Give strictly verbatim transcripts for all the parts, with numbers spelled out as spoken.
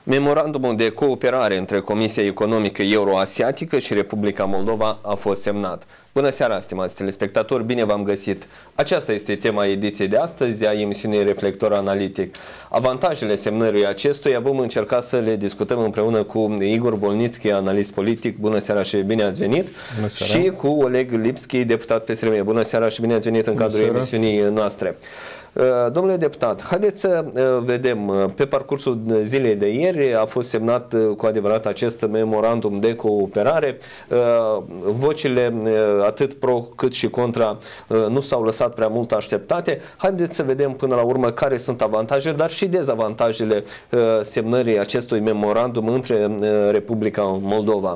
Memorandumul de cooperare între Comisia Economică Euroasiatică și Republica Moldova a fost semnat. Bună seara, stimați telespectatori, bine v-am găsit! Aceasta este tema ediției de astăzi a emisiunii Reflector Analitic. Avantajele semnării acestuia vom încerca să le discutăm împreună cu Igor Volnițchi, analist politic. Bună seara și bine ați venit! Bună seara. Și cu Oleg Lipski, deputat P S R M. Bună seara și bine ați venit în cadrul emisiunii noastre! Domnule deputat, haideți să vedem, pe parcursul zilei de ieri a fost semnat cu adevărat acest memorandum de cooperare. Vocile atât pro cât și contra nu s-au lăsat prea mult așteptate. Haideți să vedem până la urmă care sunt avantajele, dar și dezavantajele semnării acestui memorandum între Republica Moldova.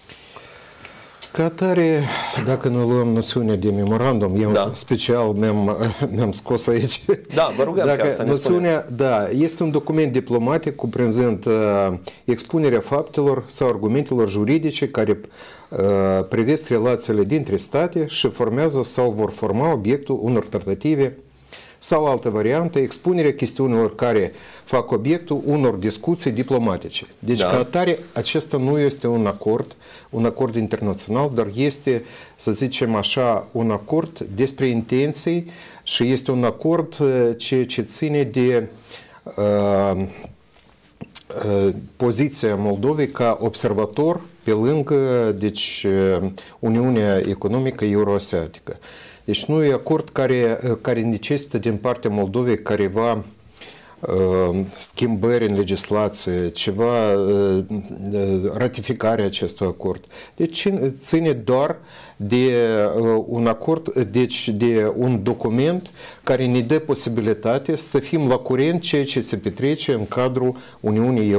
Ca atare, dacă nu luăm noțiunea de memorandum, eu da. special mi-am scos aici. Da, vă rugăm dacă chiar să ne noțiunea, da, este un document diplomatic cuprinzând uh, expunerea faptelor sau argumentelor juridice care uh, privesc relațiile dintre state și formează sau vor forma obiectul unor tratative sau altă variantă, expunerea chestiunilor care fac obiectul unor discuții diplomatice. Deci, da. ca atare, acesta nu este un acord, un acord internațional, dar este, să zicem așa, un acord despre intenții și este un acord ce, ce ține de uh, uh, poziția Moldovei ca observator pe lângă deci, Uniunea Economică Euroasiatică. Deci nu e acord care, care necesită din partea Moldovei careva uh, schimbări în legislație, ceva uh, ratificarea acestui acord. Deci ține doar de uh, un acord, deci de un document care ne dă posibilitate să fim la curent ceea ce se petrece în cadrul Uniunii,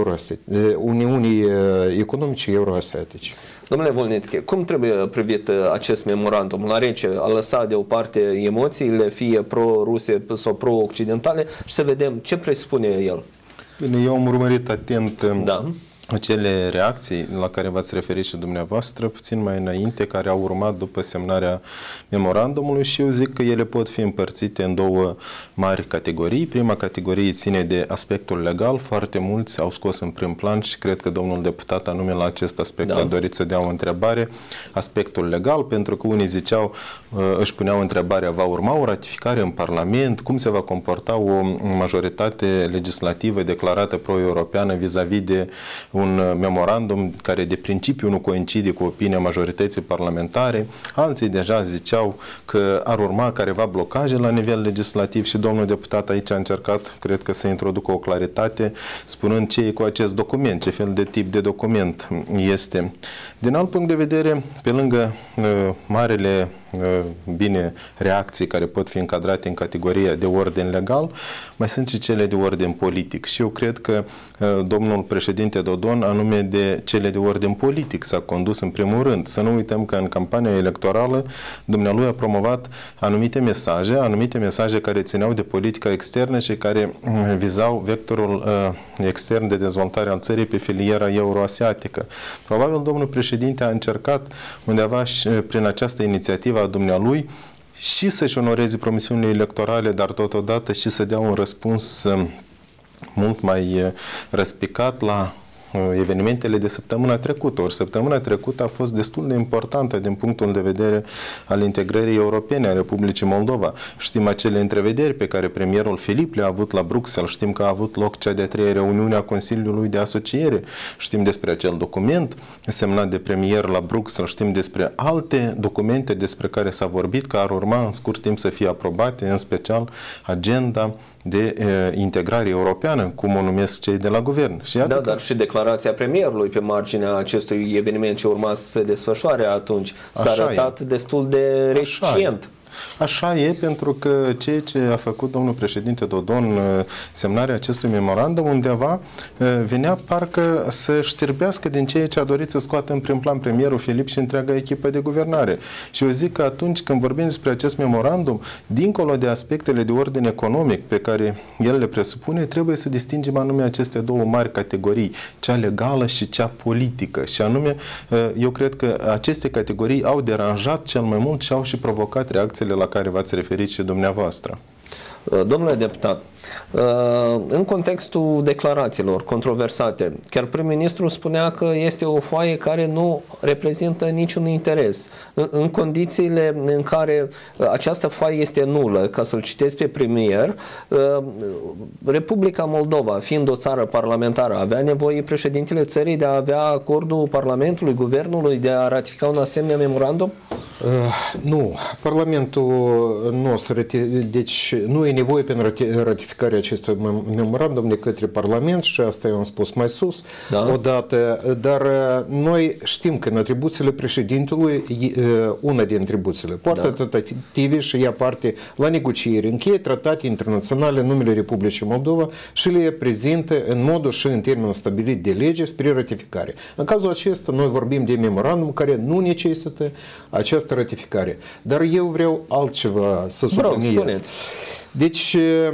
Uniunii Economice Euroasiatice. Domnule Volnițchi, cum trebuie privit acest memorandum? La rece, a lăsat deoparte emoțiile, fie pro-ruse sau pro-occidentale, și să vedem ce presupune el. Bine, eu am urmărit atent da. acele reacții la care v-ați referit și dumneavoastră puțin mai înainte, care au urmat după semnarea memorandumului, și eu zic că ele pot fi împărțite în două mari categorii. Prima categorie ține de aspectul legal. Foarte mulți au scos în prim plan și cred că domnul deputat anume la acest aspect da. a dorit să dea o întrebare. Aspectul legal, pentru că unii ziceau, își puneau întrebarea, va urma o ratificare în Parlament? Cum se va comporta o majoritate legislativă declarată pro-europeană vis-a-vis de un memorandum care de principiu nu coincide cu opinia majorității parlamentare? Alții deja ziceau că ar urma careva blocaje la nivel legislativ și domnul deputat aici a încercat, cred că, să introducă o claritate, spunând ce e cu acest document, ce fel de tip de document este. Din alt punct de vedere, pe lângă uh, marele bine reacții care pot fi încadrate în categoria de ordin legal, mai sunt și cele de ordin politic. Și eu cred că domnul președinte Dodon, anume de cele de ordin politic, s-a condus în primul rând. Să nu uităm că în campania electorală dumnealui a promovat anumite mesaje, anumite mesaje care țineau de politica externă și care vizau vectorul extern de dezvoltare al țării pe filiera euroasiatică. Probabil domnul președinte a încercat undeva și prin această inițiativă a dumnealui și să-și onoreze promisiunile electorale, dar totodată și să dea un răspuns mult mai răspicat la evenimentele de săptămâna trecută. Ori săptămâna trecută a fost destul de importantă din punctul de vedere al integrării europene a Republicii Moldova. Știm acele întrevederi pe care premierul Filip le-a avut la Bruxelles, știm că a avut loc cea de-a treia reuniune a Consiliului de Asociere, știm despre acel document semnat de premier la Bruxelles, știm despre alte documente despre care s-a vorbit că ar urma în scurt timp să fie aprobate, în special agenda de e, integrare europeană, cum o numesc cei de la guvern. Și da, dar și declarația premierului pe marginea acestui eveniment ce urma să se desfășoare atunci s-a arătat e. destul de reticent. Așa e, pentru că ceea ce a făcut domnul președinte Dodon, semnarea acestui memorandum, undeva venea parcă să știrbească din ceea ce a dorit să scoată în prim plan premierul Filip și întreaga echipă de guvernare. Și eu zic că atunci când vorbim despre acest memorandum, dincolo de aspectele de ordine economic pe care el le presupune, trebuie să distingem anume aceste două mari categorii, cea legală și cea politică. Și anume, eu cred că aceste categorii au deranjat cel mai mult și au și provocat reacțiile la care v-ați referit și dumneavoastră. Domnule deputat, în contextul declarațiilor controversate, chiar prim-ministrul spunea că este o foaie care nu reprezintă niciun interes. În condițiile în care această foaie este nulă, ca să-l citesc pe premier, Republica Moldova, fiind o țară parlamentară, avea nevoie președintele țării de a avea acordul Parlamentului, Guvernului de a ratifica un asemenea memorandum? Uh, nu, Parlamentul nu o să rati- deci nu e nevoie pentru ratificarea acestui memorandum de către Parlament și asta eu am spus mai sus, da. Odată, dar noi știm că în atribuțiile președintelui, una din atribuțiile, poartă da. Tratative și ia parte la negocieri, încheie tratate internaționale în numele Republicii Moldova și le prezintă în modul și în termenul stabilit de lege spre ratificare. În cazul acesta noi vorbim de memorandum care nu necesită această ratificare. Dar eu vreau altceva să subliniez. Deci,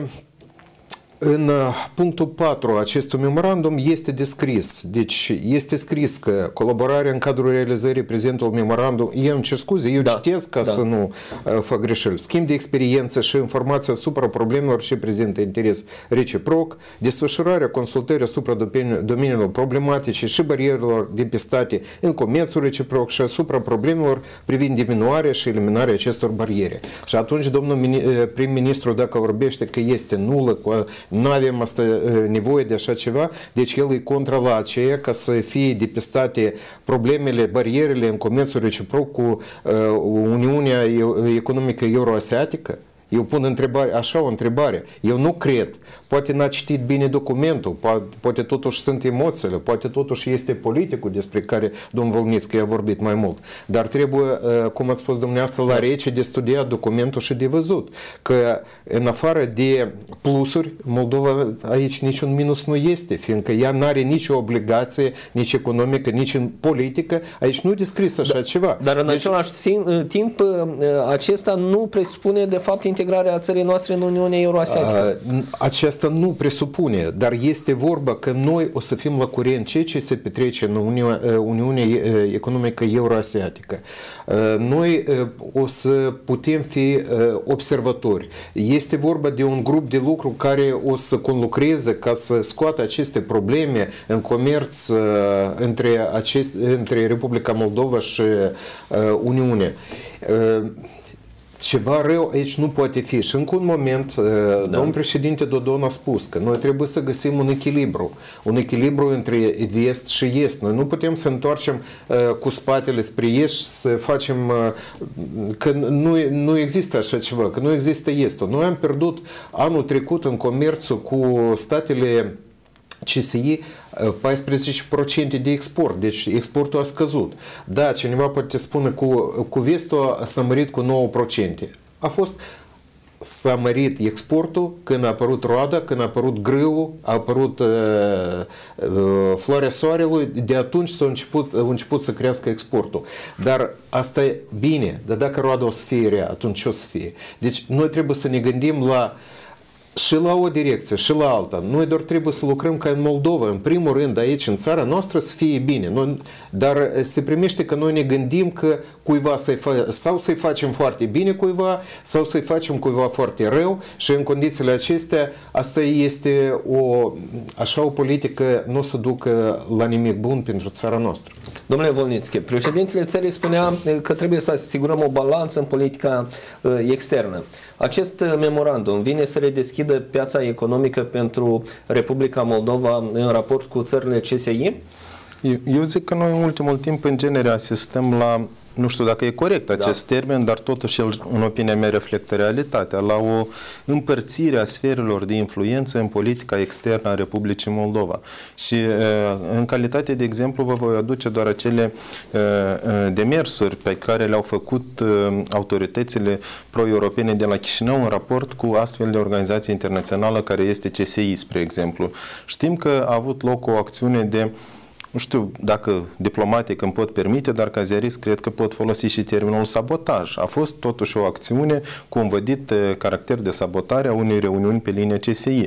în punctul patru acestui memorandum este descris, deci este scris că colaborarea în cadrul realizării prezentului memorandum, eu îmi cer scuze, eu da, citesc ca da. să nu uh, fac greșeli, schimb de experiență și informații asupra problemelor ce prezintă interes reciproc, desfășurarea consultării asupra domeniilor problematice și barierelor depistate în comerțul reciproc și asupra problemelor privind diminuarea și eliminarea acestor bariere. Și atunci domnul prim-ministru, dacă vorbește că este nulă, cu nu avem asta, nevoie de așa ceva, deci el e contra la aceea ca să fie depistate problemele, barierele în comerțul reciproc cu uh, Uniunea Economică Euroasiatică. Eu pun întrebare, așa o întrebare. Eu nu cred. Poate n-a citit bine documentul, poate, poate totuși sunt emoțiile, poate totuși este politicul despre care domnul Volnițchi a vorbit mai mult. Dar trebuie, cum ați spus dumneavoastră, la rece de studiat documentul și de văzut. Că în afară de plusuri, Moldova aici niciun minus nu este, fiindcă ea nu are nicio obligație, nici economică, nici în politică. Aici nu e descris așa da, ceva. Dar în deci, același timp, acesta nu presupune de fapt integrarea țării noastre în Uniunea Euroasiatică. Aceasta nu presupune, dar este vorba că noi o să fim la curent ceea ce se petrece în Uniunea, Uniunea Economică Euroasiatică. Noi o să putem fi observatori. Este vorba de un grup de lucru care o să conlucreze ca să scoată aceste probleme în comerț între, acest, între Republica Moldova și Uniune. Ceva rău aici nu poate fi. Și încă un moment, da. domnul președinte Dodon a spus că noi trebuie să găsim un echilibru. Un echilibru între vest și est. Noi nu putem să întoarcem uh, cu spatele spre est și să facem uh, că nu, nu există așa ceva, că nu există estul. Noi am pierdut anul trecut în comerțul cu statele C S I paisprezece la sută de export, deci exportul a scăzut. Da, cineva poate spune că cu, cu vestul s-a mărit cu nouă la sută. A fost, s-a mărit exportul când a apărut roada, când a apărut grâul, a apărut uh, uh, floarea soarelui, de atunci s-a început, a început să crească exportul. Dar asta e bine, dar dacă roada o să fie rea, atunci ce o să fie? Deci noi trebuie să ne gândim la și la o direcție, și la alta. Noi doar trebuie să lucrăm ca în Moldova, în primul rând aici, în țara noastră, să fie bine. Noi, dar se primește că noi ne gândim că cuiva să-i fa- sau să-i facem foarte bine cuiva, sau să-i facem cuiva foarte rău și în condițiile acestea, asta este o, așa o politică nu o să ducă la nimic bun pentru țara noastră. Domnule Volnițchi, președintele țării spunea că trebuie să asigurăm o balanță în politica externă. Acest memorandum vine să redeschidă piața economică pentru Republica Moldova în raport cu țările C S I? Eu, eu zic că noi în ultimul timp în genere asistăm la, nu știu dacă e corect acest da. termen, dar totuși el, în opinia mea, reflectă realitatea, la o împărțire a sferelor de influență în politica externă a Republicii Moldova. Și în calitate de exemplu vă voi aduce doar acele demersuri pe care le-au făcut autoritățile pro-europene de la Chișinău în raport cu astfel de organizație internațională care este C S I, spre exemplu. Știm că a avut loc o acțiune de, nu știu dacă diplomatic îmi pot permite, dar ca ziarist cred că pot folosi și termenul sabotaj. A fost totuși o acțiune cu un vădit caracter de sabotare a unei reuniuni pe linie C S I.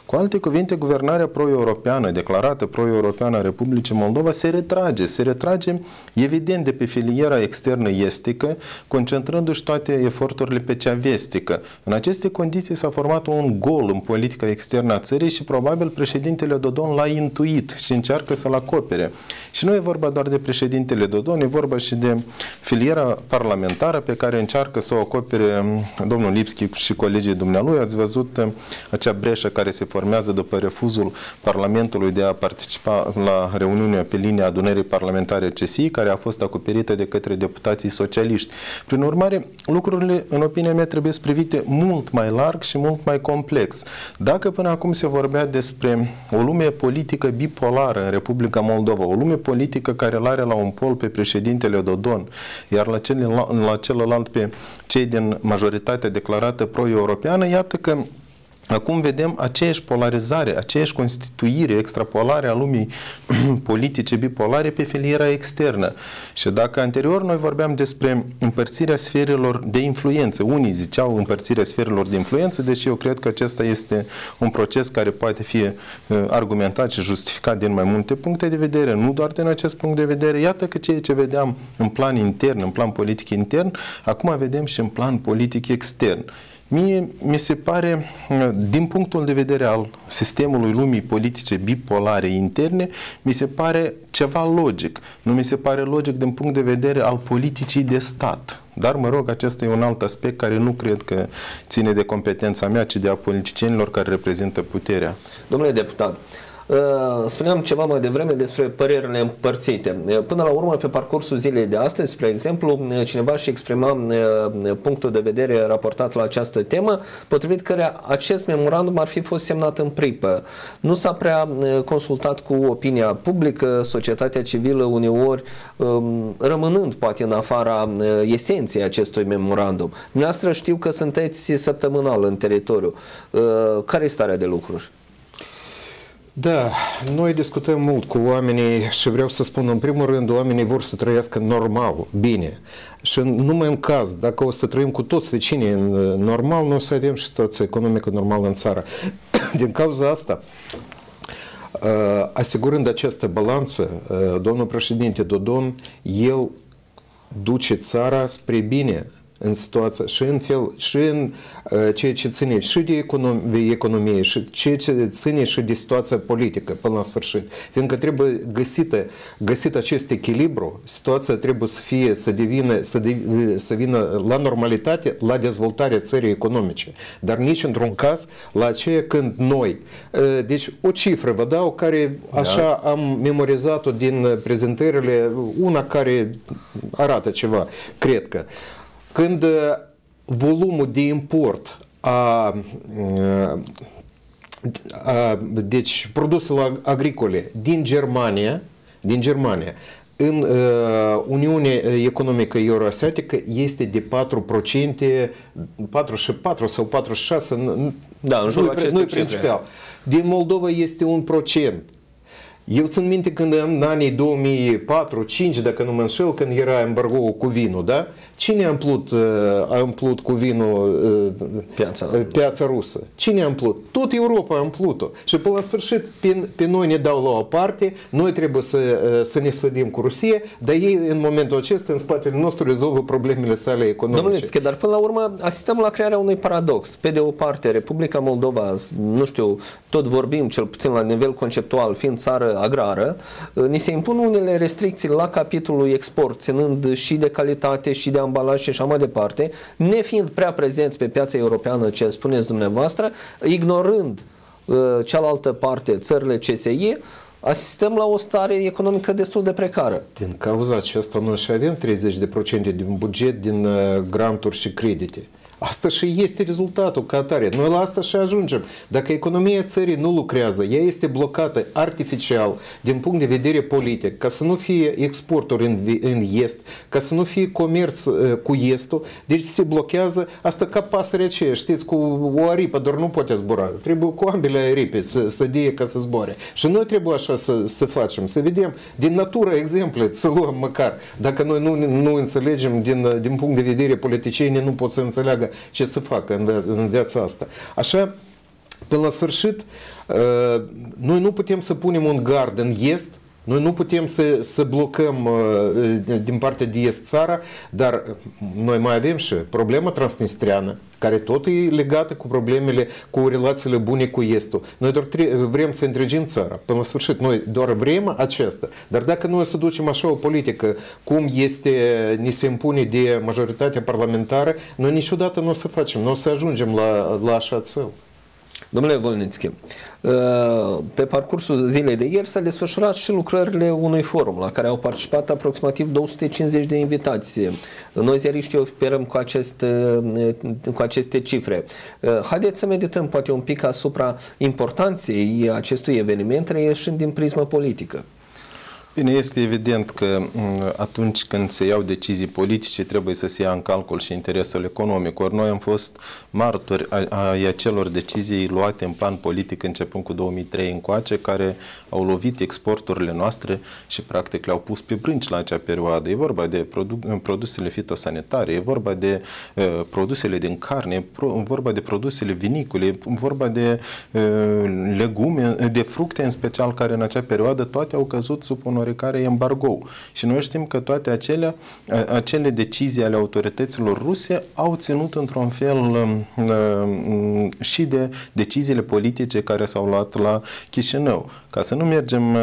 Cu alte cuvinte, guvernarea pro-europeană, declarată pro-europeană a Republicii Moldova, se retrage. Se retrage, evident, de pe filiera externă estică, concentrându-și toate eforturile pe cea vestică. În aceste condiții s-a format un gol în politica externă a țării și probabil președintele Dodon l-a intuit și încearcă să-l acopere. Și nu e vorba doar de președintele Dodon, e vorba și de filiera parlamentară pe care încearcă să o acopere domnul Lipski și colegii dumnealui. Ați văzut acea breșă care se formează după refuzul Parlamentului de a participa la reuniunea pe linia adunării parlamentare C S I, care a fost acoperită de către deputații socialiști. Prin urmare, lucrurile, în opinia mea, trebuie privite mult mai larg și mult mai complex. Dacă până acum se vorbea despre o lume politică bipolară în Republica Moldova, o lume politică care îl are la un pol pe președintele Dodon, iar la, celălalt, la celălalt pe cei din majoritatea declarată pro-europeană, iată că acum vedem aceeași polarizare, aceeași constituire, extrapolare a lumii politice bipolare pe filiera externă. Și dacă anterior noi vorbeam despre împărțirea sferelor de influență, unii ziceau împărțirea sferelor de influență, deși eu cred că acesta este un proces care poate fi argumentat și justificat din mai multe puncte de vedere, nu doar din acest punct de vedere. Iată că ceea ce vedeam în plan intern, în plan politic intern, acum vedem și în plan politic extern. Mie mi se pare, din punctul de vedere al sistemului lumii politice bipolare interne, mi se pare ceva logic. Nu mi se pare logic din punct de vedere al politicii de stat. Dar, mă rog, acesta e un alt aspect care nu cred că ține de competența mea, ci de a politicienilor care reprezintă puterea. Domnule deputat, spuneam ceva mai devreme despre părerile împărțite. Până la urmă, pe parcursul zilei de astăzi, spre exemplu, cineva și exprima punctul de vedere raportat la această temă, potrivit căreia acest memorandum ar fi fost semnat în pripă. Nu s-a prea consultat cu opinia publică, societatea civilă uneori rămânând poate în afara esenței acestui memorandum. Dumneavoastră știu că sunteți săptămânal în teritoriu. Care e starea de lucruri? Da, noi discutăm mult cu oamenii și vreau să spun, în primul rând, oamenii vor să trăiască normal, bine. Și numai în caz, dacă o să trăim cu toți vecinii normal, nu o să avem și situația economică normală în țară. Din cauza asta, asigurând această balanță, domnul președinte Dodon, el duce țara spre bine în situația și în fel, și în uh, ceea ce ține și de economie, economie și ceea ce ține și de situația politică până la sfârșit. Fiindcă trebuie găsită, găsit acest echilibru, situația trebuie să fie, să devină, să, de, să vină la normalitate, la dezvoltarea țării economice. Dar nici într-un caz la aceea când noi, uh, deci o cifră vă dau care așa da. Am memorizat-o din prezentările, una care arată ceva, cred că când volumul de import a, a deci produselor agricole din Germania, din Germania în uh, Uniunea Economică Euroasiatică este de patru la sută, patruzeci și patru sau patruzeci și șase, da, în jurul acestei nu principial. Din Moldova este un procent. Eu țin minte când în anii două mii patru două mii cinci, dacă nu mă înșel, când era embargo cu vinul, da? Cine a împlut, a împlut cu vinul piața, piața rusă? Cine a împlut? Tot Europa a împlut-o. Și până la sfârșit, pe, pe noi ne dau la o parte, noi trebuie să, să ne sfădim cu Rusia, dar ei în momentul acesta, în spatele nostru, rezolvă problemele sale economice. Domnule Lipski, dar până la urmă asistăm la crearea unui paradox. Pe de o parte, Republica Moldova, nu știu, tot vorbim, cel puțin la nivel conceptual, fiind țară agrară, ni se impun unele restricții la capitolul export, ținând și de calitate și de ambalaj și așa mai departe, nefiind prea prezenți pe piața europeană, ce spuneți dumneavoastră, ignorând uh, cealaltă parte, țările C S I, asistăm la o stare economică destul de precară. Din cauza aceasta noi și avem treizeci la sută din buget din uh, granturi și credite. Asta și este rezultatul ca atare. Noi la asta și ajungem. Dacă economia țării nu lucrează, ea este blocată artificial din punct de vedere politic, ca să nu fie exporturi în, în est, ca să nu fie comerț uh, cu estul, deci se blochează asta ca pasărea aceea, știți, cu o aripă, doar nu poate zbura. Trebuie cu ambele aripe să, să die ca să zboare. Și noi trebuie așa să, să facem, să vedem din natură exemple, să luăm măcar. Dacă noi nu, nu înțelegem din, din punct de vedere politicienii, nu pot să înțeleagă ce să facă în, în viața asta. Așa, Până la sfârșit, noi nu putem să punem un gard în est. Noi nu putem să, să blocăm uh, din partea de est țara, dar noi mai avem și problema transnistriană, care tot e legată cu problemele, cu relațiile bune cu estul. Noi doar vrem să întregim țara. Până la sfârșit, noi doar vrem aceasta. Dar dacă noi să ducem așa o politică, cum este, ni se impune de majoritatea parlamentară, noi niciodată nu o să facem, nu o să ajungem la, la așa țel. Domnule Volnițchi, pe parcursul zilei de ieri s-a desfășurat și lucrările unui forum la care au participat aproximativ două sute cincizeci de invitați. Noi ziariștii operăm cu aceste, cu aceste cifre. Haideți să medităm poate un pic asupra importanței acestui eveniment reieșind din prismă politică. Bine, este evident că atunci când se iau decizii politice trebuie să se ia în calcul și interesul economic. Ori noi am fost martori ai acelor decizii luate în plan politic începând cu două mii trei încoace, care au lovit exporturile noastre și practic le-au pus pe brânci la acea perioadă. E vorba de produ produsele fitosanitare, e vorba de uh, produsele din carne, e vorba de produsele vinicole, e vorba de uh, legume, de fructe în special, care în acea perioadă toate au căzut sub un care embargo. Și noi știm că toate acele, acele decizii ale autorităților ruse au ținut într-un fel și de deciziile politice care s-au luat la Chișinău. Ca să nu mergem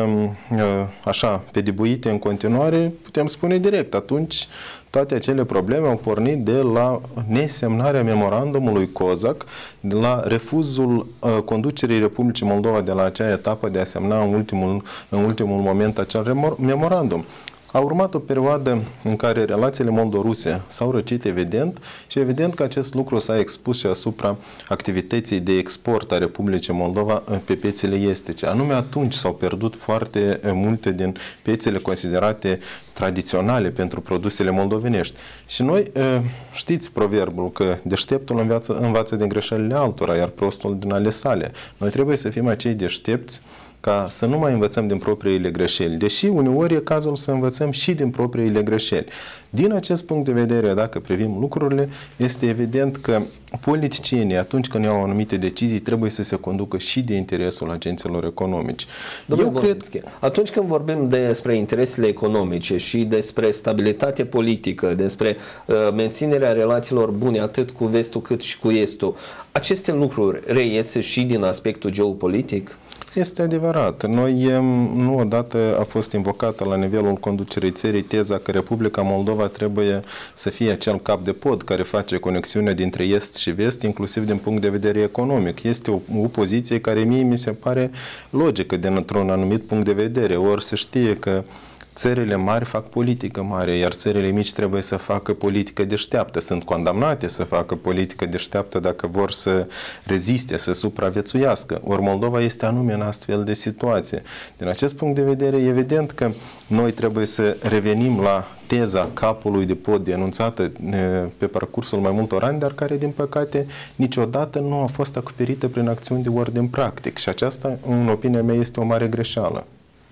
așa pe dibuite în continuare, putem spune direct, atunci toate acele probleme au pornit de la nesemnarea memorandumului COSAC, de la refuzul uh, conducerii Republicii Moldova de la acea etapă de a semna în ultimul, în ultimul moment acel memorandum. A urmat o perioadă în care relațiile moldo-ruse s-au răcit evident și evident că acest lucru s-a expus și asupra activității de export a Republicii Moldova pe piețele estice. Anume atunci s-au pierdut foarte multe din piețele considerate tradiționale pentru produsele moldovenești. Și noi știți proverbul că deșteptul învață, învață din greșelile altora, iar prostul din ale sale. Noi trebuie să fim acei deștepți ca să nu mai învățăm din propriile greșeli, deși uneori e cazul să învățăm și din propriile greșeli. Din acest punct de vedere, dacă privim lucrurile, este evident că politicienii, atunci când iau anumite decizii, trebuie să se conducă și de interesul agenților economici. Domnul Eu cred că atunci când vorbim despre interesele economice și despre stabilitate politică, despre uh, menținerea relațiilor bune atât cu vestul cât și cu estul, aceste lucruri reiese și din aspectul geopolitic? Este adevărat. Noi, nu odată a fost invocată la nivelul conducerii țării teza că Republica Moldova trebuie să fie acel cap de pod care face conexiunea dintre est și vest, inclusiv din punct de vedere economic. Este o, o poziție care mie mi se pare logică dintr-un anumit punct de vedere. Ori se știe că țările mari fac politică mare, iar țările mici trebuie să facă politică deșteaptă. Sunt condamnate să facă politică deșteaptă dacă vor să reziste, să supraviețuiască. Ori Moldova este anume în astfel de situație. Din acest punct de vedere, e evident că noi trebuie să revenim la teza capului de pod denunțată pe parcursul mai multor ani, dar care, din păcate, niciodată nu a fost acoperită prin acțiuni de ordin practic. Și aceasta, în opinia mea, este o mare greșeală.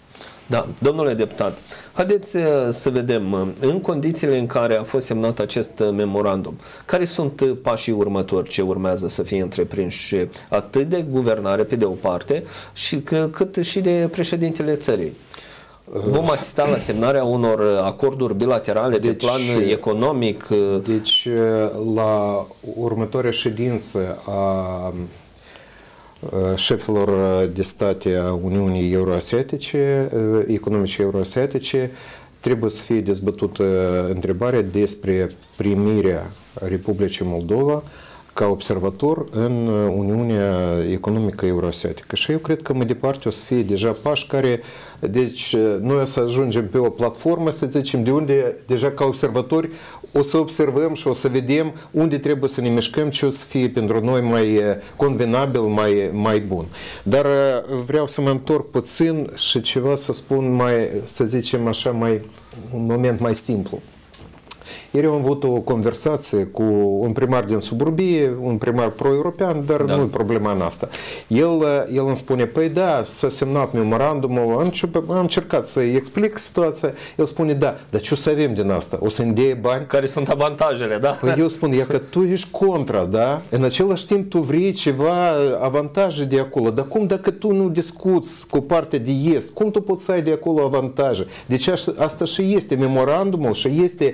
Da, domnule deputat, haideți să vedem, în condițiile în care a fost semnat acest memorandum, care sunt pașii următori ce urmează să fie întreprinși atât de guvernare pe de o parte, și că, cât și de președintele țării? Vom asista la semnarea unor acorduri bilaterale deci, pe plan economic? Deci, la următoarea ședință a șefilor de state a Uniunii Euroasiatice, economice euroasiatice, trebuie să fie dezbătută întrebarea despre primirea Republicii Moldova ca observator în Uniunea Economică Euroasiatică. Și eu cred că mai departe o să fie deja pași care, deci noi o să ajungem pe o platformă, să zicem, de unde deja ca observatori o să observăm și o să vedem unde trebuie să ne mișcăm, ce o să fie pentru noi mai convenabil, mai, mai bun. Dar vreau să mă întorc puțin și ceva să spun mai, să zicem așa, mai, un moment mai simplu. Ieri am avut o conversație cu un primar din suburbie, un primar pro-european, dar da. nu e problema în asta. El, el îmi spune, păi da, s-a semnat memorandumul, am, am încercat să-i explic situația, el spune, da, dar ce o să avem din asta? O să ne dea bani? Care sunt avantajele, da? Păi eu spun, ia că tu ești contra, da? În același timp tu vrei ceva avantaje de acolo, dar cum dacă tu nu discuți cu partea de est, cum tu poți să ai de acolo avantaje? Deci asta și este memorandumul și este,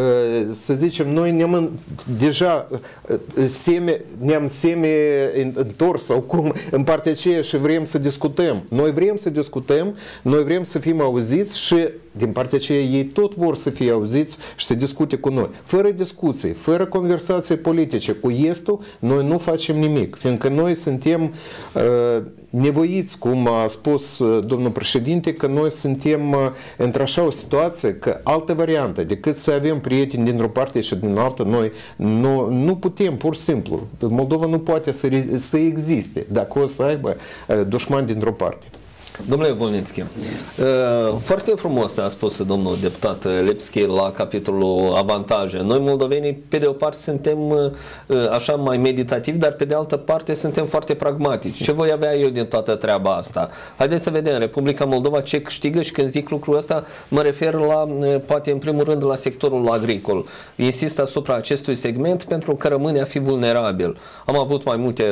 să zicem, noi ne-am deja semi, ne-am semi întors sau cum în partea aceea și vrem să discutăm. Noi vrem să discutăm, noi vrem să fim auziți și din partea aceea ei tot vor să fie auziți și să discute cu noi. Fără discuții, fără conversații politice cu estul, noi nu facem nimic, fiindcă noi suntem uh, nevoiți, cum a spus domnul președinte, că noi suntem într-așa o situație că altă variantă decât să avem prieteni dintr-o parte și din altă, noi nu, nu putem, pur și simplu. Moldova nu poate să, să existe dacă o să aibă dușmani dintr-o parte. Domnule Volnițchi, foarte frumos a spus domnul deputat Lepski la capitolul avantaje. Noi moldovenii, pe de o parte, suntem așa mai meditativi, dar pe de altă parte suntem foarte pragmatici. Ce voi avea eu din toată treaba asta? Haideți să vedem, Republica Moldova ce câștigă și când zic lucrul ăsta, mă refer la, poate în primul rând, la sectorul agricol. Insist asupra acestui segment pentru că rămâne a fi vulnerabil. Am avut mai multe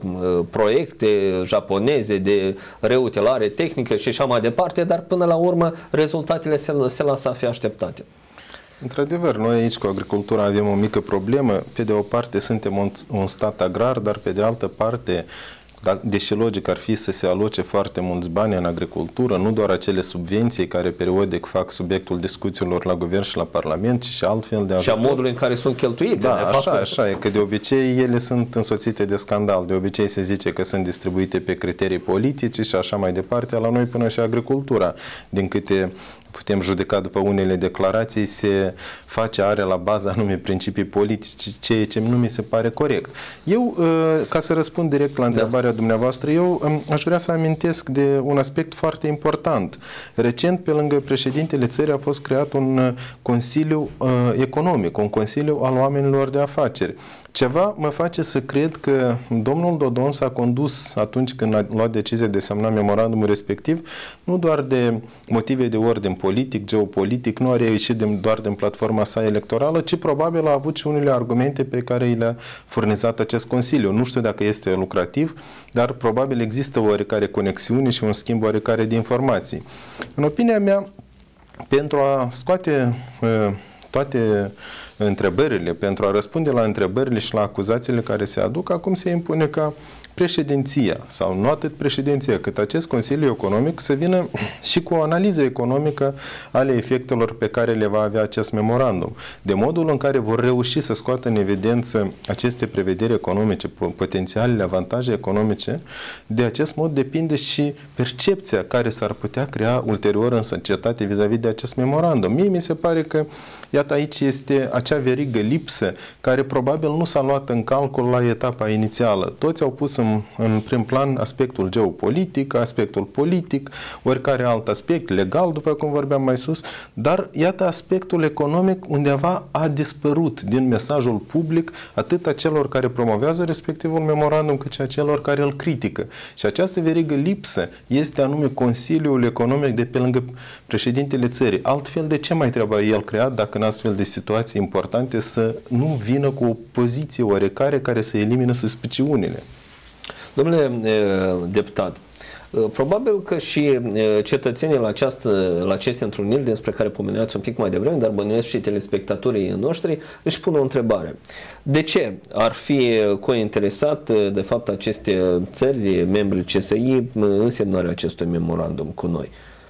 proiecte japoneze de reutilare tehnică, tehnică și așa mai departe, dar până la urmă rezultatele se, se lasă a fi așteptate. Într-adevăr, noi aici cu agricultura avem o mică problemă. Pe de o parte suntem un, un stat agrar, dar pe de altă parte, deși logic ar fi să se aloce foarte mulți bani în agricultură, nu doar acele subvenții care periodic fac subiectul discuțiilor la guvern și la parlament, ci și altfel de ajutor. Și a modului în care sunt cheltuite. Da, așa, așa e, că de obicei ele sunt însoțite de scandal. De obicei se zice că sunt distribuite pe criterii politice și așa mai departe, la noi până și agricultura. Din câte putem judeca după unele declarații, se face, are la bază anume principii politice, ceea ce nu mi se pare corect. Eu, ca să răspund direct la întrebarea da. dumneavoastră, eu aș vrea să amintesc de un aspect foarte important. Recent, pe lângă președintele țării, a fost creat un consiliu economic, un consiliu al oamenilor de afaceri. Ceva mă face să cred că domnul Dodon s-a condus atunci când a luat decizia de semna memorandumul respectiv, nu doar de motive de ordin politic, geopolitic, nu a reieșit doar din platforma sa electorală, ci probabil a avut și unele argumente pe care i le-a furnizat acest Consiliu. Nu știu dacă este lucrativ, dar probabil există oarecare conexiune și un schimb oarecare de informații. În opinia mea, pentru a scoate uh, toate întrebările, pentru a răspunde la întrebările și la acuzațiile care se aduc, acum se impune ca președinția, sau nu atât președinția, cât acest Consiliu Economic să vină și cu o analiză economică ale efectelor pe care le va avea acest memorandum. De modul în care vor reuși să scoată în evidență aceste prevederi economice, potențialele avantaje economice, de acest mod depinde și percepția care s-ar putea crea ulterior în societate vis-a-vis de acest memorandum. Mie mi se pare că, iată, aici este acea verigă lipsă care probabil nu s-a luat în calcul la etapa inițială. Toți au pus în în prim plan aspectul geopolitic, aspectul politic, oricare alt aspect, legal, după cum vorbeam mai sus, dar iată aspectul economic undeva a dispărut din mesajul public, atât a celor care promovează respectivul memorandum, cât și a celor care îl critică. Și această verigă lipsă este anume Consiliul Economic de pe lângă președintele țării. Altfel, de ce mai trebuie el creat dacă în astfel de situații importante să nu vină cu o poziție oarecare care să elimine suspiciunile? Domnule deputat, probabil că și cetățenii la, această, la aceste întruniri despre care pomeneați un pic mai devreme, dar bănuiesc și telespectatorii noștri, își pun o întrebare. De ce ar fi cointeresat de fapt aceste țări, membrii C S I, în semnarea acestui memorandum cu noi?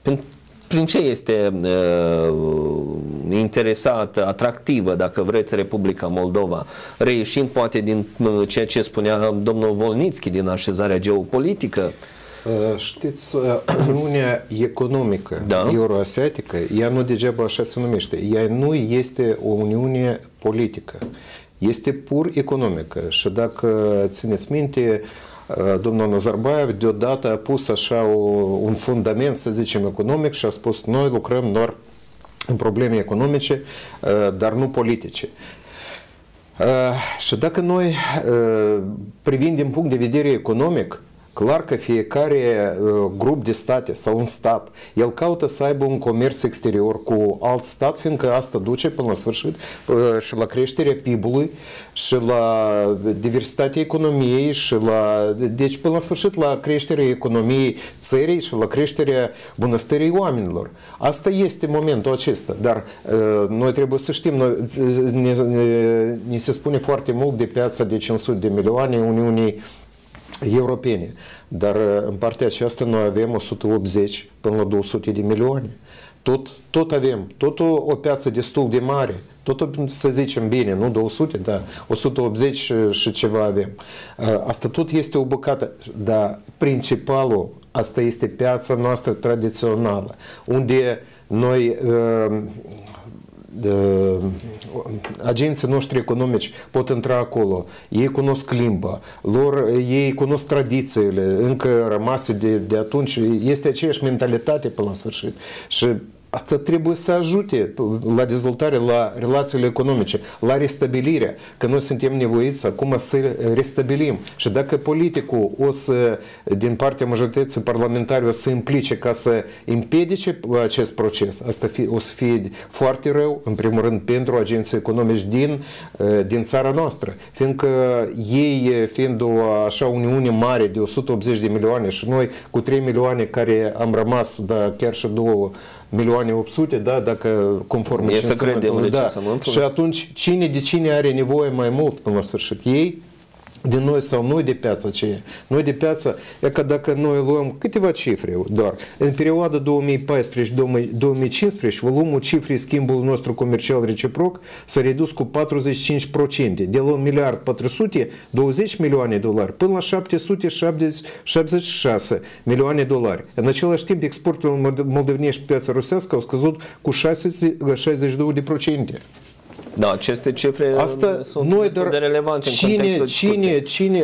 Prin ce este uh, interesată, atractivă, dacă vreți, Republica Moldova, reieșind poate din uh, ceea ce spunea domnul Volnițchi, din așezarea geopolitică? Uh, știți, Uniunea Economică da? Euroasiatică, ea nu degeaba așa se numește, ea nu este o Uniune politică, este pur economică și dacă țineți minte, domnul Nazarbayev deodată a pus așa o, un fundament, să zicem, economic și a spus noi lucrăm doar în probleme economice, dar nu politice. Și dacă noi privim din punct de vedere economic, clar că fiecare uh, grup de state sau un stat, el caută să aibă un comerț exterior cu alt stat, fiindcă asta duce până la sfârșit uh, și la creșterea P I B-ului și la diversitatea economiei și la, deci până la sfârșit la creșterea economiei țării și la creșterea bunăstării oamenilor. Asta este momentul acesta, dar uh, noi trebuie să știm, noi, ne, ne se spune foarte mult de piața de cinci sute de milioane Uniunii europene, dar în partea aceasta noi avem o sută optzeci până la două sute de milioane. Tot, tot avem, tot o, o piață destul de mare, tot să zicem bine, nu două sute, dar o sută optzeci și, și ceva avem. Asta tot este o bucată, dar principalul, asta este piața noastră tradițională, unde noi agenții noștri economici pot intra acolo, ei cunosc limba, lor, ei cunosc tradițiile încă rămase de, de atunci, este aceeași mentalitate până la sfârșit și asta trebuie să ajute la dezvoltare, la relațiile economice, la restabilirea, că noi suntem nevoiți acum să restabilim. Și dacă politicul o să, din partea majorității parlamentare, o să implice ca să împiedice acest proces, asta fi, o să fie foarte rău, în primul rând, pentru agenții economici din, din țara noastră. Fiindcă ei, fiind o așa uniune mare de o sută optzeci de milioane și noi cu trei milioane care am rămas, da, chiar și două milioane opt sute, da, dacă conform censumentului, da. Și atunci cine de cine are nevoie mai mult până la sfârșit? Ei de noi sau noi de piața aceea? Noi de piață, e că dacă noi luăm câteva cifre doar, în perioada două mii paisprezece două mii cincisprezece, volumul cifrei schimbului nostru comercial reciproc s-a redus cu patruzeci și cinci la sută, de la un miliard patru sute douăzeci milioane de dolari până la șapte sute șaptezeci și șase milioane de dolari. În același timp, exportul moldovenești pe piața rusească au scăzut cu șaizeci și doi la sută. Da, aceste cifre asta sunt noi, destul de relevante cine, în contextul cine, cine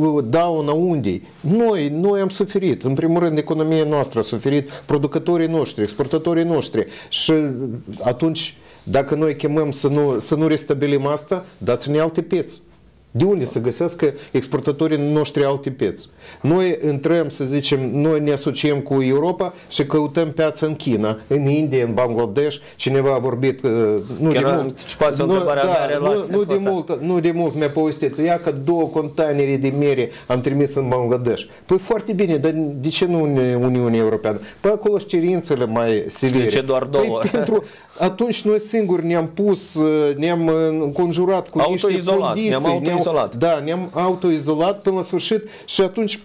dauna unde? Noi, noi am suferit. În primul rând, economia noastră a suferit, producătorii noștri, exportatorii noștri. Și atunci, dacă noi chemăm să nu, să nu restabilim asta, dați-ne alte piețe. De unde să găsească exportatorii noștri alte piețe? Noi intrăm, să zicem, noi ne asociem cu Europa și căutăm piață în China, în India, în Bangladesh. Cineva a vorbit, nu de mult, nu, da, nu, nu, de mult, nu de mult mi-a povestit. Ia că două containere de mere am trimis în Bangladesh. Păi foarte bine, dar de ce nu în Uniunea Europeană? Păi acolo sunt cerințele mai severe. De ce doar două? Păi pentru, atunci noi singuri ne-am pus, ne-am înconjurat cu niște condiții. Ne-am autoizolat. Da, ne-am autoizolat până la sfârșit și atunci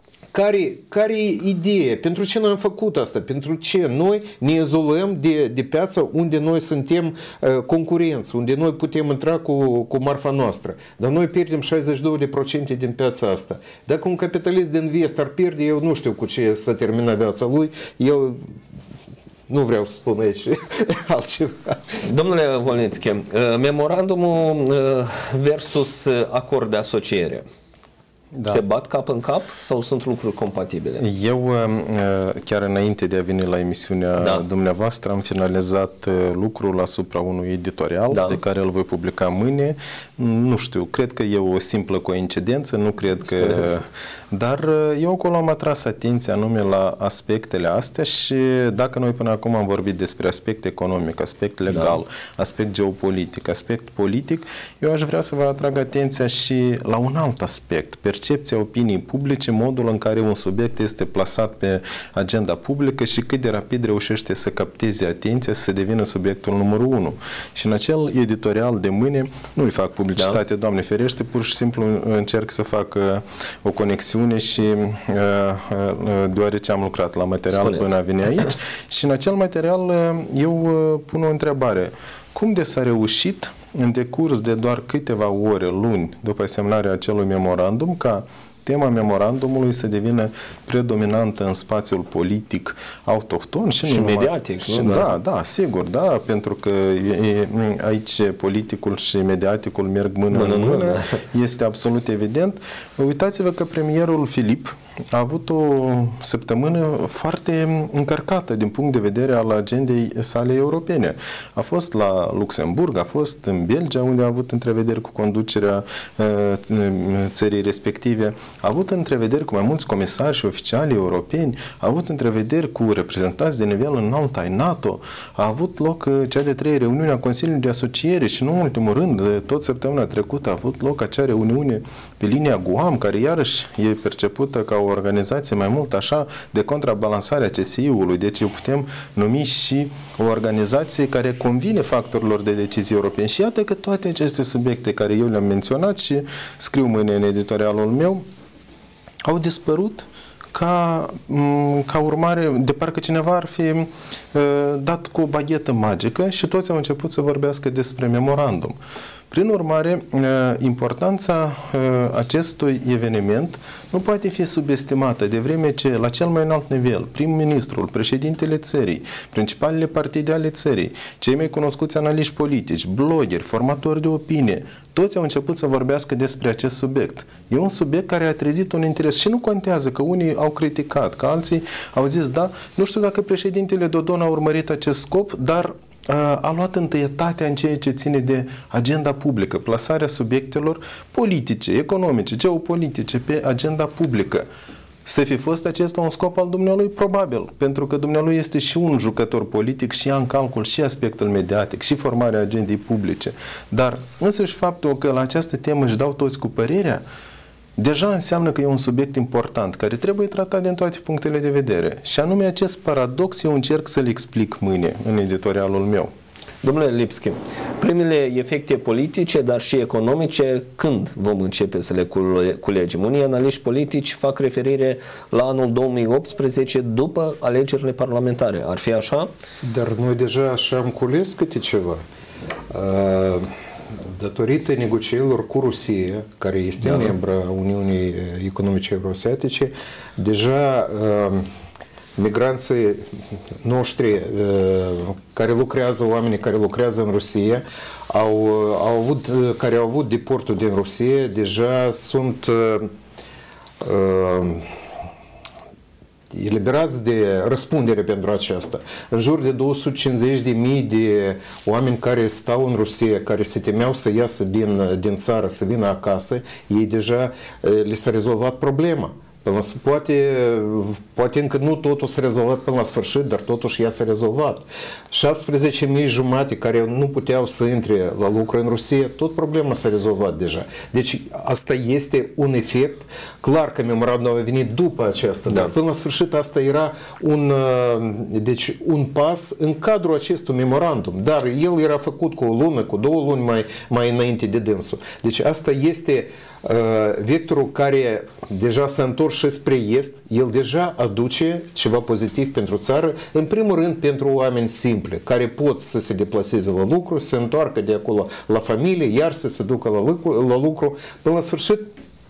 care, care e ideea? Pentru ce noi am făcut asta? Pentru ce noi ne izolăm de, de piața unde noi suntem uh, concurenți, unde noi putem intra cu, cu marfa noastră. Dar noi pierdem șaizeci și doi la sută din piața asta. Dacă un capitalist din vest ar pierde, eu nu știu cu ce să termina viața lui, eu nu vreau să spun aici altceva. Domnule Volnițchi, memorandumul versus acord de asociere. Da. Se bat cap în cap sau sunt lucruri compatibile? Eu, chiar înainte de a veni la emisiunea da. dumneavoastră, am finalizat lucrul asupra unui editorial da. de care îl voi publica mâine. Nu știu, cred că e o simplă coincidență, nu cred că... Spuneți. Dar eu acolo am atras atenția anume la aspectele astea și dacă noi până acum am vorbit despre aspect economic, aspect legal, da. aspect geopolitic, aspect politic, eu aș vrea să vă atrag atenția și la un alt aspect, percepția opiniei publice, modul în care un subiect este plasat pe agenda publică și cât de rapid reușește să capteze atenția, să devină subiectul numărul unu. Și în acel editorial de mâine, nu-i fac publicitate, da. Doamne ferește, pur și simplu încerc să fac o conexiune și deoarece am lucrat la material Spuneți. până a veni aici și în acel material eu pun o întrebare. Cum de s-a reușit în decurs de doar câteva ore, luni, după semnarea acelui memorandum, ca tema memorandumului să devină predominantă în spațiul politic autohton și, și nu mediatic. Și, nu, da, da, da, sigur, da, pentru că e, aici politicul și mediaticul merg mână, mână în mână, mână, este absolut evident. Uitați-vă că premierul Filip a avut o săptămână foarte încărcată din punct de vedere al agendei sale europene. A fost la Luxemburg, a fost în Belgia, unde a avut întrevederi cu conducerea țării respective, a avut întrevederi cu mai mulți comisari și oficiali europeni, a avut întrevederi cu reprezentanți de nivel înalt ai NATO, a avut loc cea de trei reuniune a Consiliului de Asociere și, nu în ultimul rând, tot săptămâna trecută a avut loc acea reuniune pe linia Guam, care iarăși e percepută ca o organizație mai mult așa de contrabalansare a C S I-ului, deci o putem numi și o organizație care convine factorilor de decizii europene. Și iată că toate aceste subiecte care eu le-am menționat și scriu mâine în editorialul meu, au dispărut ca, ca urmare, de parcă cineva ar fi uh, dat cu o baghetă magică și toți au început să vorbească despre memorandum. Prin urmare, importanța acestui eveniment nu poate fi subestimată, de vreme ce, la cel mai înalt nivel, prim-ministrul, președintele țării, principalele partide ale țării, cei mai cunoscuți analiști politici, blogeri, formatori de opinie, toți au început să vorbească despre acest subiect. E un subiect care a trezit un interes și nu contează că unii au criticat, că alții au zis, da, nu știu dacă președintele Dodon a urmărit acest scop, dar a luat întâietatea în ceea ce ține de agenda publică, plasarea subiectelor politice, economice, geopolitice pe agenda publică. Să fi fost acesta un scop al dumnealui? Probabil, pentru că dumnealui este și un jucător politic și ia în calcul și aspectul mediatic și formarea agendei publice. Dar însăși faptul că la această temă își dau toți cu părerea, deja înseamnă că e un subiect important, care trebuie tratat din toate punctele de vedere. Și anume acest paradox eu încerc să-l explic mâine în editorialul meu. Domnule Lipski, primele efecte politice, dar și economice, când vom începe să le culegem? Unii analiști politici fac referire la anul două mii optsprezece, după alegerile parlamentare. Ar fi așa? Dar noi deja așa am cules câte ceva. Uh... Datorită negocierilor cu Rusia, care este da. membra Uniunii Economice Euroasiatice, deja uh, migranții noștri uh, care lucrează, oamenii care lucrează în Rusia, au, au avut, care au avut deportul din Rusia, deja sunt uh, uh, eliberați de răspundere pentru aceasta. În jur de două sute cincizeci de mii de oameni care stau în Rusia, care se temeau să iasă din, din țară, să vină acasă, ei deja le s-a rezolvat problema. Poate, poate încă nu totul s-a rezolvat până la sfârșit, dar totuși ea s-a rezolvat. șaptesprezece mii jumate care nu puteau să intre la lucru în Rusia, tot problema s-a rezolvat deja. Deci asta este un efect. Clar că memorandumul a venit după aceasta, da. Dar până la sfârșit asta era un, deci, un pas în cadrul acestui memorandum. Dar el era făcut cu o lună, cu două luni mai, mai înainte de dânsul. Deci asta este uh, vectorul care deja s-a întors și spre est. El deja aduce ceva pozitiv pentru țară. În primul rând pentru oameni simpli, care pot să se deplaseze la lucru, să se întoarcă de acolo la familie, iar să se ducă la lucru. La lucru. Până la sfârșit,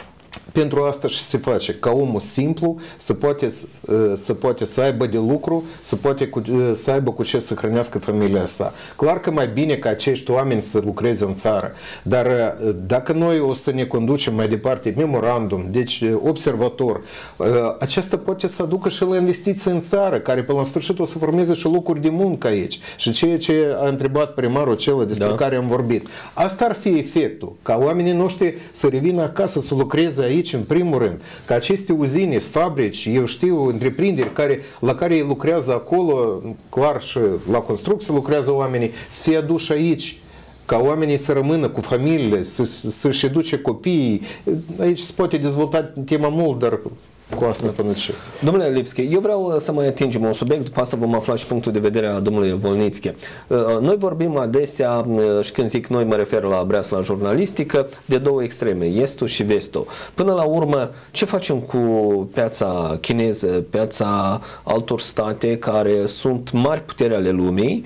pentru asta și se face, ca omul simplu să poate să, poate să aibă de lucru, să poate cu, să aibă cu ce să hrănească familia sa. Clar că mai bine ca acești oameni să lucreze în țară, dar dacă noi o să ne conducem mai departe memorandum, deci observator, aceasta poate să aducă și la investiții în țară, care până la sfârșit o să formeze și locuri de muncă aici. Și ceea ce a întrebat primarul acela despre da. care am vorbit. Asta ar fi efectul, ca oamenii noștri să revină acasă, să lucreze aici în primul rând, ca aceste uzine, fabrici, eu știu, întreprinderi care, la care ei lucrează acolo, clar și la construcție lucrează oamenii, să fie aduși aici, ca oamenii să rămână cu familiile, să, să-și educe copiii. Aici se poate dezvolta tema mult, dar cu asta până ce. Domnule Lipski, eu vreau să mai atingem un subiect, după asta vom afla și punctul de vedere a domnului Volnițchi. Noi vorbim adesea, și când zic noi mă refer la breasla jurnalistică, de două extreme, estul și vestul. Până la urmă, ce facem cu piața chineză, piața altor state care sunt mari puteri ale lumii,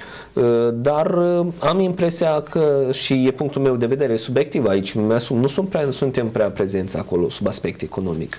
dar am impresia că, și e punctul meu de vedere subiectiv aici, nu sunt prea, suntem prea prezenți acolo sub aspect economic.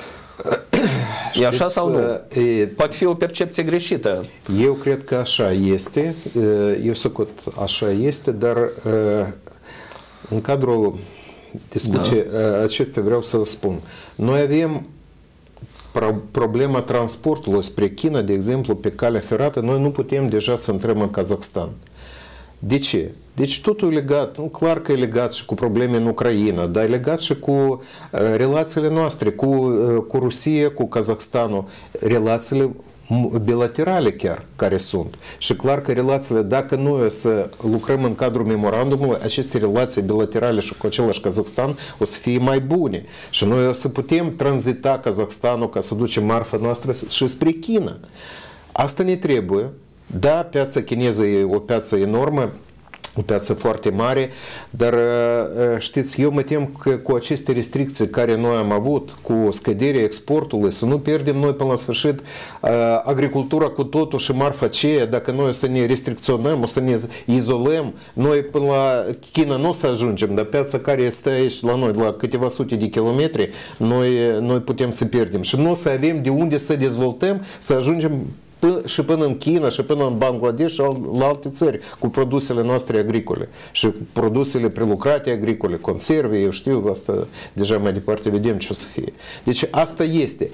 E așa sau nu? E, Poate fi o percepție greșită. Eu cred că așa este. Eu socot așa este, dar în cadrul discuției da. acestea vreau să spun. Noi avem problema transportului spre China, de exemplu, pe calea ferată, noi nu putem deja să intrăm în Kazakhstan. De ce? Deci totul e legat, nu, clar că e legat și cu probleme în Ucraina, dar e legat și cu uh, relațiile noastre, cu, uh, cu Rusia, cu Kazakhstanul, relațiile bilaterale chiar care sunt. Și clar că relațiile, dacă noi o să lucrăm în cadrul memorandumului, aceste relații bilaterale și cu același Kazakhstan o să fie mai bune. Și noi o să putem tranzita Kazakhstanul ca să ducem marfa noastră și spre China. Asta ne trebuie. Da, piața chineză e o piață enormă, o piață foarte mare, dar știți, eu mă tem că cu aceste restricții care noi am avut, cu scăderea exportului, să nu pierdem noi până la sfârșit agricultura cu totul și marfa aceea, dacă noi o să ne restricționăm, o să ne izolăm, noi până la China nu o să ajungem, dar piața care este aici la noi, la câteva sute de kilometri, noi, noi putem să pierdem și nu o să avem de unde să dezvoltăm, să ajungem și până în China, și până în Bangladesh și la alte țări, cu produsele noastre agricole și produsele prelucrate agricole, conserve, eu știu, asta deja mai departe vedem ce o să fie. Deci asta este.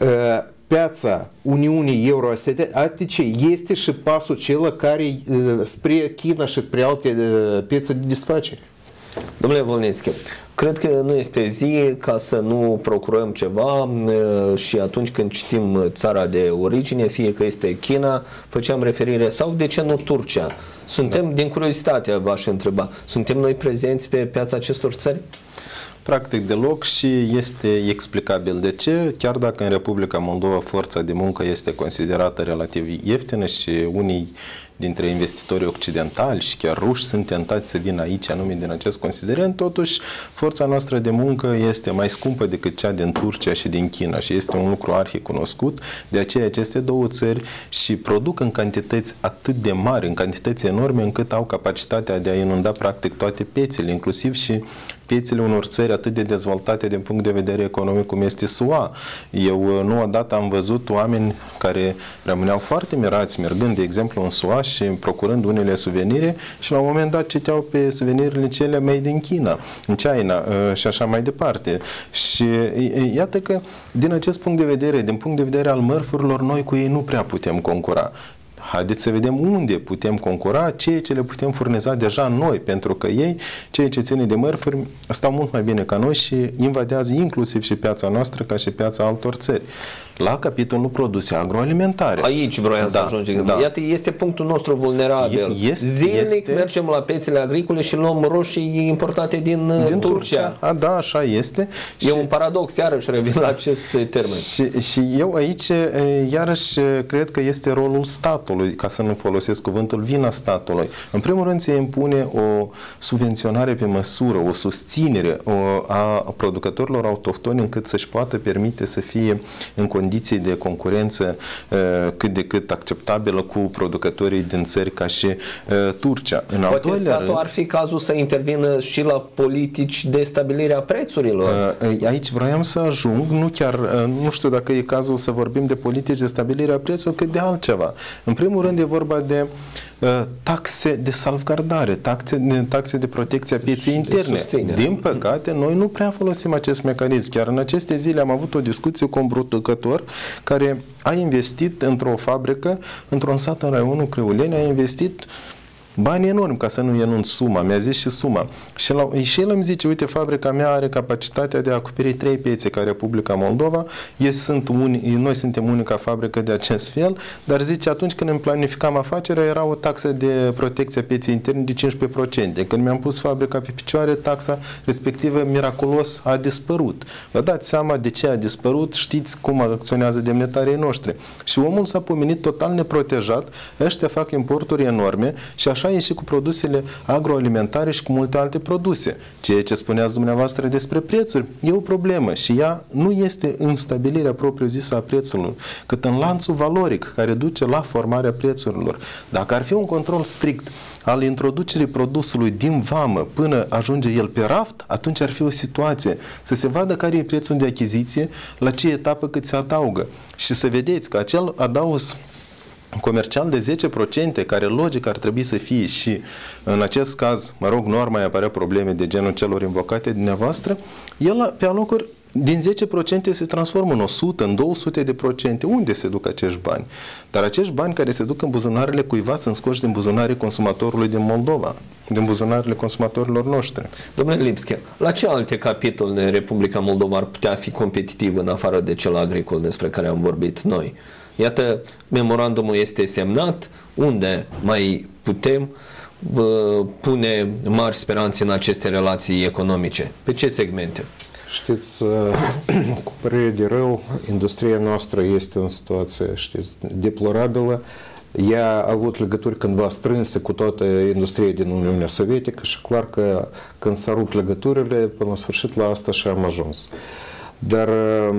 Piața Uniunii Euroasiatice este și pasul acela care spre China și spre alte piețe de desfacere. Domnule Volnețchi, cred că nu este zi ca să nu procurăm ceva și atunci când citim țara de origine, fie că este China, făceam referire, sau de ce nu Turcia? Suntem, da. Din curiozitate v-aș întreba, suntem noi prezenți pe piața acestor țări? Practic deloc și este explicabil de ce, chiar dacă în Republica Moldova forța de muncă este considerată relativ ieftină și unii dintre investitorii occidentali și chiar ruși sunt tentați să vină aici anume din acest considerent, totuși forța noastră de muncă este mai scumpă decât cea din Turcia și din China și este un lucru arhicunoscut, de aceea aceste două țări și produc în cantități atât de mari, în cantități enorme, încât au capacitatea de a inunda practic toate piețele, inclusiv și piețele unor țări atât de dezvoltate din punct de vedere economic cum este S U A. Eu nu odată am văzut oameni care rămâneau foarte mirați mergând, de exemplu, în S U A și procurând unele suvenire și la un moment dat citeau pe suvenirile cele made in China, în China și așa mai departe. Și iată că din acest punct de vedere, din punct de vedere al mărfurilor, noi cu ei nu prea putem concura. Haideți să vedem unde putem concura, ceea ce le putem furniza deja noi, pentru că ei, ceea ce ține de mărfuri, stau mult mai bine ca noi și invadează inclusiv și piața noastră ca și piața altor țări. La capitolul produse agroalimentare. Aici vroiam da, să ajungem. Da. Iată, este punctul nostru vulnerabil. Este, Zilnic este... mergem la piețele agricole și luăm roșii importate din, din Turcia. Turcia. A, da, așa este. E și... un paradox, iarăși revin la acest termen. Și, și eu aici, iarăși, cred că este rolul statului, ca să nu folosesc cuvântul, vina statului. În primul rând, se impune o subvenționare pe măsură, o susținere a producătorilor autohtoni încât să-și poată permite să fie în condiții de concurență cât de cât acceptabilă cu producătorii din țări ca și Turcia. În al Poate statul rând, ar fi cazul să intervină și la politici de stabilire a prețurilor? Aici vroiam să ajung, nu chiar, nu știu dacă e cazul să vorbim de politici de stabilire a prețurilor, cât de altceva. În primul rând e vorba de taxe de salvgardare, taxe, taxe de protecție a pieței interne. Din păcate, noi nu prea folosim acest mecanism. Chiar în aceste zile am avut o discuție cu un producător care a investit într-o fabrică, într-un sat în raionul Crăuleni, a investit bani enormi, ca să nu enunț suma, mi-a zis și suma. Și, la, și el îmi zice, uite, fabrica mea are capacitatea de a acoperi trei piețe ca Republica Moldova, ei sunt uni, noi suntem unica fabrică de acest fel, dar zice, atunci când îmi planificam afacerea, era o taxă de protecție a pieței interne de cincisprezece la sută. Când mi-am pus fabrica pe picioare, taxa respectivă, miraculos, a dispărut. Vă dați seama de ce a dispărut, știți cum acționează demnitarii noștri. Și omul s-a pomenit total neprotejat, ăștia fac importuri enorme și așa e și cu produsele agroalimentare și cu multe alte produse. Ceea ce spuneați dumneavoastră despre prețuri e o problemă și ea nu este în stabilirea propriu-zisă a prețurilor, cât în lanțul valoric care duce la formarea prețurilor. Dacă ar fi un control strict al introducerii produsului din vamă până ajunge el pe raft, atunci ar fi o situație să se vadă care e prețul de achiziție, la ce etapă cât se adaugă și să vedeți că acel adaus comercial de zece la sută, care logic ar trebui să fie și în acest caz, mă rog, nu ar mai apărea probleme de genul celor invocate dumneavoastră, el pe alocuri din zece la sută se transformă în o sută, în două sute de procente. Unde se duc acești bani? Dar acești bani care se duc în buzunarele cuiva sunt scoși din buzunarele consumatorului din Moldova, din buzunarele consumatorilor noștri. Domnule Lipski, la ce alte capitole Republica Moldova ar putea fi competitivă în afară de cel agricol despre care am vorbit noi? Iată, memorandumul este semnat, unde mai putem uh, pune mari speranțe în aceste relații economice? Pe ce segmente? Știți, cu părere de rău, industria noastră este în situație, știți, deplorabilă. Ea a avut legături cândva strânse cu toată industria din Uniunea Sovietică și clar că când s-au rupt legăturile, până la sfârșit la asta și am ajuns. Dar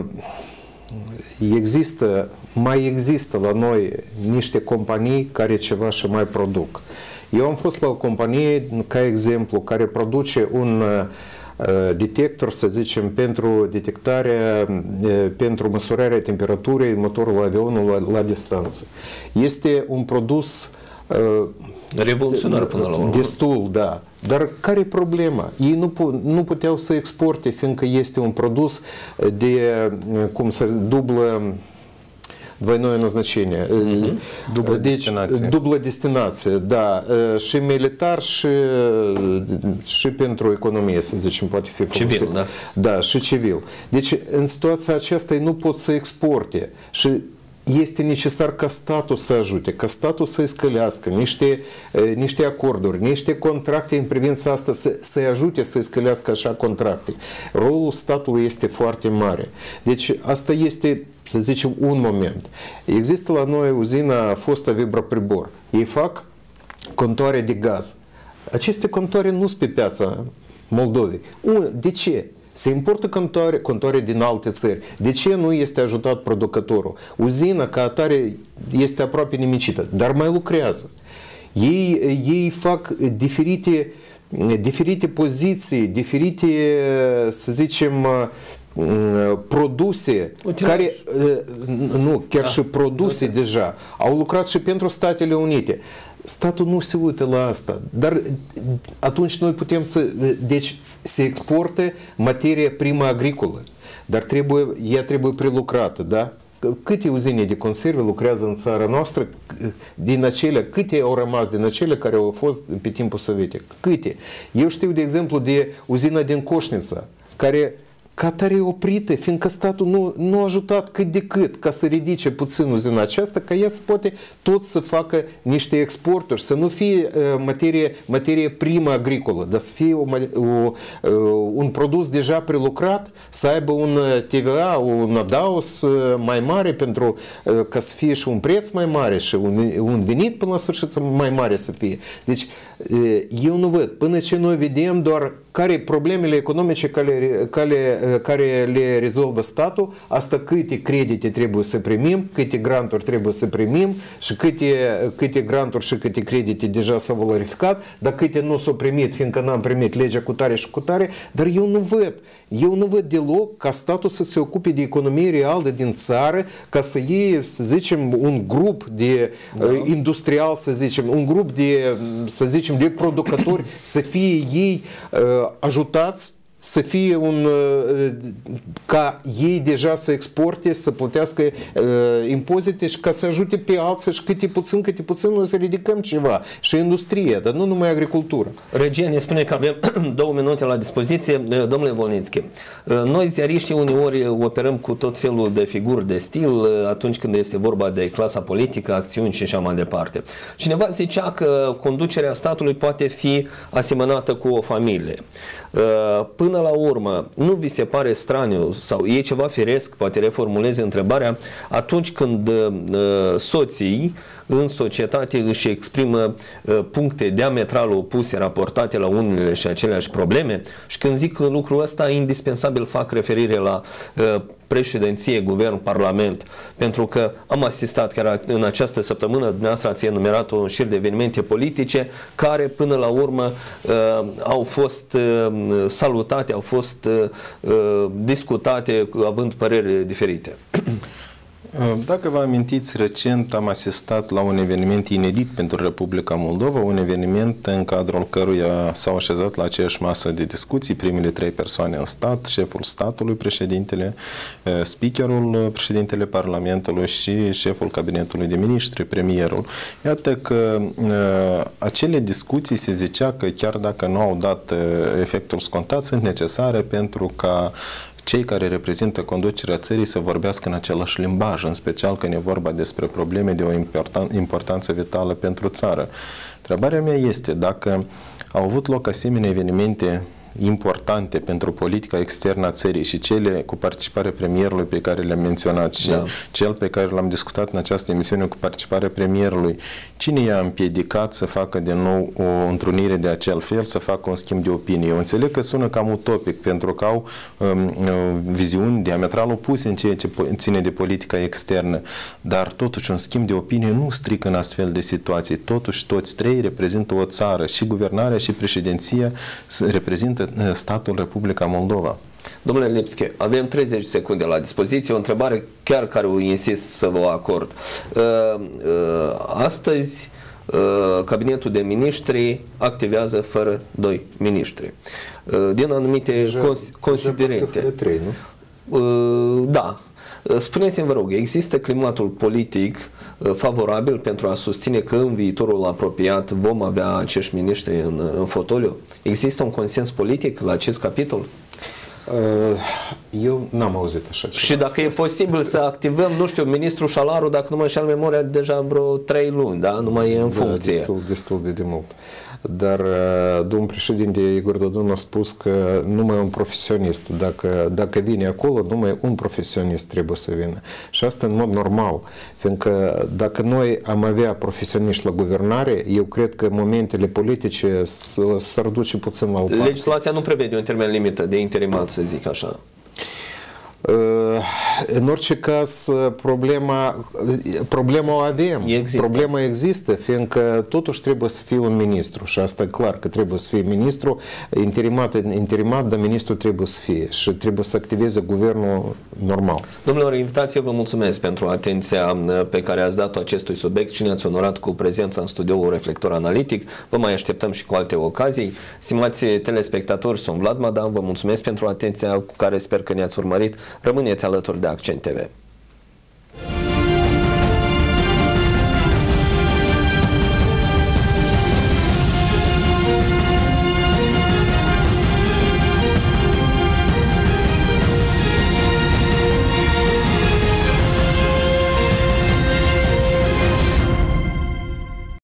există, mai există la noi niște companii care ceva și mai produc. Eu am fost la o companie, ca exemplu, care produce un detector, să zicem, pentru detectarea, pentru măsurarea temperaturii motorului avionului la, la distanță. Este un produs revoluționar până la urmă. Destul, da. Dar care e problema? Ei nu, pu nu puteau să exporte, fiindcă este un produs de, cum să, dublă двойное назначение. Mm-hmm. Dublă deci, destinație. Dublă destinație, da. Și militar și, și pentru economie, să zicem, poate fi folosit. Civil, da. Da, și civil. Deci, în situația aceasta, ei nu pot să exporte. Și este necesar ca statul să ajute, ca statul să-i scălească niște, niște acorduri, niște contracte în privința asta, să, să-i ajute să-i scălească așa contracte. Rolul statului este foarte mare. Deci asta este, să zicem, un moment. Există la noi uzina fostă Vibropribor. Ei fac contoare de gaz. Aceste contoare nu sunt pe piața Moldovei. De ce? Se importă contoare, contoare din alte țări. De ce nu este ajutat producătorul? Uzina ca atare este aproape nimicită, dar mai lucrează. Ei, ei fac diferite, diferite poziții, diferite, să zicem, produse, Utilaj. care, nu, chiar da. și produse Utilaj. deja, au lucrat și pentru Statele Unite. Statul nu se uită la asta, dar atunci noi putem să, deci se exportă materia primă agricolă, dar trebuie, ea trebuie prelucrată, da? Câte uzine de conserve lucrează în țara noastră din acelea, câte au rămas din acelea care au fost pe timpul sovietic? Câte? Eu știu, de exemplu, de uzina din Coșnița, care ca tare oprită, fiindcă statul nu, nu a ajutat cât de cât ca să ridice puțin uzina aceasta, ca ea să poate tot să facă niște exporturi, să nu fie uh, materie, materie primă agricolă, dar să fie o, o, uh, un produs deja prelucrat, să aibă un T V A, un adaos uh, mai mare pentru uh, ca să fie și un preț mai mare și un, un venit până la sfârșit mai mare să fie. Deci uh, eu nu văd, până ce noi vedem doar care problemele economice care, care, care le rezolvă statul, asta câte credite trebuie să primim, câte granturi trebuie să primim și câte, câte granturi și câte credite deja s-au valorificat, dar câte nu s-au primit, fiindcă n-am primit legea cu tare și cu tare, dar eu nu văd. Eu nu văd deloc ca statul să se ocupe de economie reală din țară, ca să iei, să zicem, un grup de da. uh, industrial, să zicem, un grup de, să zicem, de producători, să fie ei uh, ajutați să fie un, ca ei deja să exporte, să plătească uh, impozite și ca să ajute pe alții și câte puțin, câte puțin noi să ridicăm ceva. Și industrie, dar nu numai agricultură. Regia ne spune că avem două minute la dispoziție. Domnule Volnițchi, noi ziariștii uneori operăm cu tot felul de figuri de stil atunci când este vorba de clasa politică, acțiuni și așa mai departe. Cineva zicea că conducerea statului poate fi asemănată cu o familie. Până la urmă, nu vi se pare straniu sau e ceva firesc, poate reformuleze întrebarea, atunci când uh, soții în societate își exprimă uh, puncte diametral opuse raportate la unele și aceleași probleme și când zic lucrul ăsta, indispensabil fac referire la uh, președinție, guvern, parlament, pentru că am asistat chiar în această săptămână, dumneavoastră ați enumerat un șir de evenimente politice care până la urmă uh, au fost uh, salutate, au fost uh, discutate având păreri diferite. Dacă vă amintiți, recent am asistat la un eveniment inedit pentru Republica Moldova, un eveniment în cadrul căruia s-au așezat la aceeași masă de discuții primele trei persoane în stat, șeful statului, președintele, speakerul, președintele Parlamentului și șeful cabinetului de miniștri, premierul. Iată că acele discuții se zicea că chiar dacă nu au dat efectul scontat, sunt necesare pentru ca cei care reprezintă conducerea țării să vorbească în același limbaj, în special când e vorba despre probleme de o importan importanță vitală pentru țară. Întrebarea mea este dacă au avut loc asemenea evenimente importante pentru politica externă a țării și cele cu participarea premierului pe care le-am menționat și da. cel pe care l-am discutat în această emisiune cu participarea premierului, cine i-a împiedicat să facă din nou o întrunire de acel fel, să facă un schimb de opinie? Eu înțeleg că sună cam utopic, pentru că au um, viziuni diametral opuse în ceea ce ține de politica externă, dar totuși un schimb de opinie nu strică în astfel de situații. Totuși toți trei reprezintă o țară, și guvernarea și președinția reprezintă statul Republica Moldova. Domnule Lipski, avem treizeci secunde la dispoziție, o întrebare chiar care o insist să vă acord. Astăzi, cabinetul de miniștri activează fără doi miniștri. Din anumite deja, considerente. Deja trei, nu? Da. Spuneți-mi, vă rog, există climatul politic favorabil pentru a susține că în viitorul apropiat vom avea acești miniștri în, în fotoliu? Există un consens politic la acest capitol? Eu n-am auzit așa ceva. Și dacă e posibil să activăm, nu știu, ministrul Șalaru, dacă nu mă înșel memoria, deja vreo trei luni, da? Nu mai e în da, funcție. Destul, destul de demult. Dar domnul președinte Igor Dodon a spus că numai un profesionist, dacă, dacă vine acolo, numai un profesionist trebuie să vină. Și asta în mod normal, fiindcă dacă noi am avea profesioniști la guvernare, eu cred că momentele politice s-ar duce puțin la o parte. Legislația nu prevede un termen limită de interimat, să zic așa. În orice caz, problema, problema o avem. Există. Problema există, fiindcă totuși trebuie să fie un ministru și asta e clar că trebuie să fie ministru interimat, interimat, dar ministru trebuie să fie și trebuie să activeze guvernul normal. Domnilor, invitație, vă mulțumesc pentru atenția pe care ați dat-o acestui subiect și ne-ați onorat cu prezența în studioul Reflector Analitic. Vă mai așteptăm și cu alte ocazii. Stimați telespectatori, sunt Vlad Madan, vă mulțumesc pentru atenția cu care sper că ne-ați urmărit. Rămâneți alături de Accent T V.